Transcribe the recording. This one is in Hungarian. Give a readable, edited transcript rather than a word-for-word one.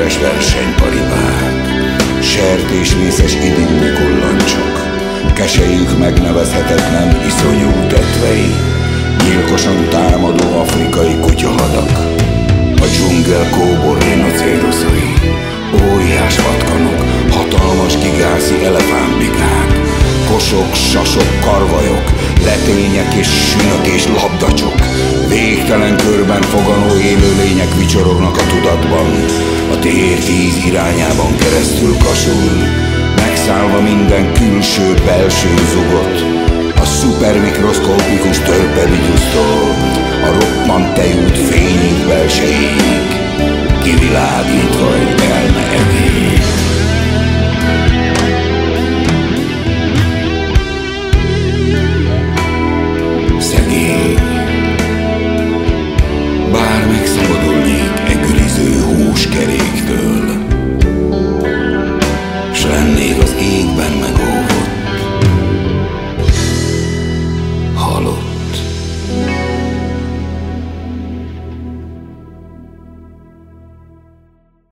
üres versenyparipák, sertésmészes idilli kullancsok, keselyük megnevezhetetlen iszonyú tetvei, gyilkosan támadó afrikai kutyahadak, a dzsungel kóbor rinocéroszai, óriás vatkanok, hatalmas gigászi elefántbikák, kosok, sasok, karvajok, letények és sünök és labdacsok, végtelen körben foganó élőlények vicsorognak a tudatban, a tér 10 irányában keresztül kasul, megszállva minden külső-belső zugot, a szupermikroszkópikus törpevigusztól a roppant tejút fényig belsejéig.